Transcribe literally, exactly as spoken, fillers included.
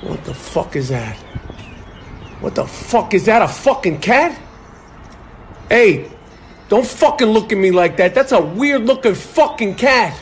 What the fuck is that? What the fuck is that? A fucking cat? Hey, don't fucking look at me like that. That's a weird looking fucking cat.